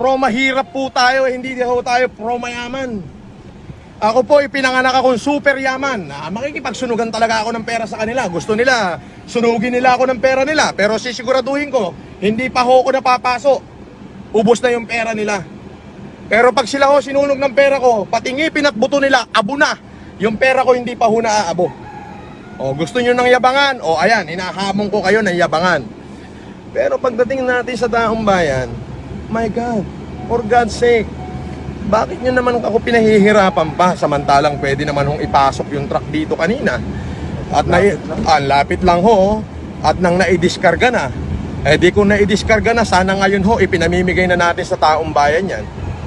pro mahirap po tayo, hindi ho tayo pro mayaman. Ako po, ipinanganak akong super yaman. Makikipagsunugan talaga ako ng pera sa kanila. Gusto nila, sunugin nila ako ng pera nila. Pero sisiguraduhin ko, hindi pa ho ako napapaso. Ubos na yung pera nila. Pero pag sila ho sinunog ng pera ko, pati ngipin at buto nila, abo na. Yung pera ko hindi pa ho naaabo. O gusto nyo ng yabangan? O ayan, hinahamon ko kayo ng yabangan. Pero pagdating natin sa taong bayan, my God, for God's sake, bakit nyo naman ako pinahihirapan pa samantalang pwede naman hong ipasok yung truck dito kanina? At lapit lang ho, at nang naidiskarga na. Eh di kung naidiskarga na, sana ngayon ho, ipinamimigay na natin sa taong bayan yan.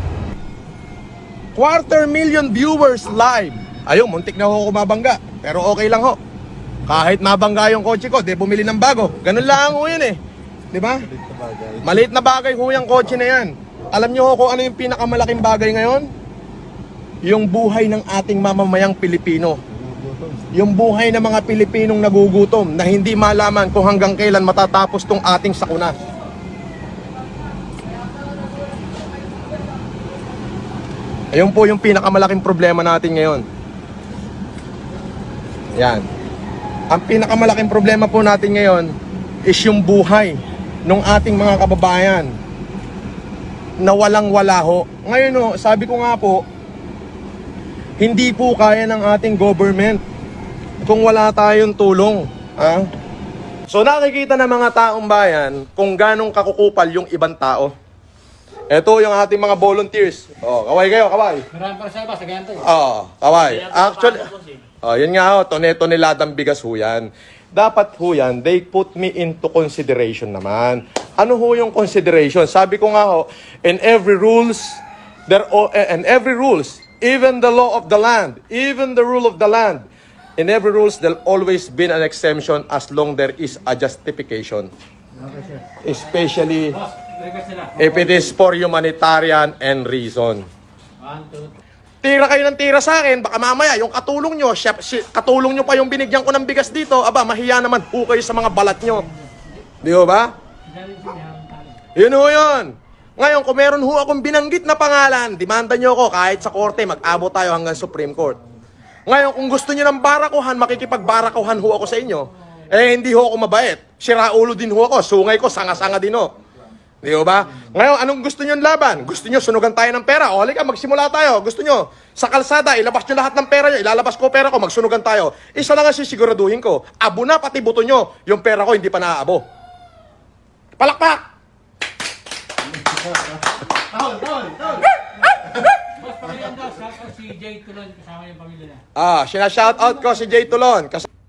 250,000 viewers live. Ayun, muntik na ho kumabangga. Pero okay lang ho. Kahit mabangga yung kotse ko, di bumili ng bago. Ganun lang ho yun eh. Di ba? Maliit na bagay ho yung kotse na yan. Alam nyo ho kung ano yung pinakamalaking bagay ngayon? Yung buhay ng ating mamamayang Pilipino. Yung buhay ng mga Pilipinong nagugutom na hindi malaman kung hanggang kailan matatapos tong ating sakuna. Ayun po yung pinakamalaking problema natin ngayon. Yan. Ang pinakamalaking problema po natin ngayon is yung buhay ng ating mga kababayan na walang-wala ho. Ngayon ho, sabi ko nga po, hindi po kaya ng ating government kung wala tayong tulong. Ha? So nakikita ng mga taong bayan kung ganong kakukupal yung ibang tao. Ito yung ating mga volunteers. Oh, kaway kayo, kaway. Marami para sa iba, sa ganito eh. Oh, kaway. Actually, yun nga ho, tone-toneladang bigas ho yan. Dapat ho yan, they put me into consideration naman. Ano ho yung consideration? Sabi ko nga ho, in every rules, even the law of the land, even the rule of the land, in every rules, there'll always be an exemption as long there is a justification. Especially if it is for humanitarian and reason. Tira kayo ng tira sa akin, baka mamaya yung katulong nyo, katulong nyo pa yung binigyan ko ng bigas dito, aba, mahiya naman po kayo sa mga balat nyo. Di ba? Yun ho yun. Ngayon, kung meron ho akong binanggit na pangalan, demanda nyo ako kahit sa korte, mag-abot tayo hanggang Supreme Court. Ngayon, kung gusto nyo ng barakuhan, makikipagbarakuhan ho ako sa inyo. Eh, hindi ho ako mabait. Siraulo din ho ako, sungay ko, sanga-sanga din ho. Di ba? Ngayon, anong gusto nyo laban? Gusto nyo sunugan tayo ng pera? O, halika, magsimula tayo. Gusto nyo, sa kalsada, ilabas nyo lahat ng pera nyo, ilalabas ko pera ko, magsunugan tayo. Isa lang ang sisiguraduhin ko. Abo na, pati buto nyo, yung pera ko hindi pa naaabo. Palakpak! Boss, pamilya daw, si Jay Tulon, kasama yung pamilya na. Sinashout out ko si Jay Tulon.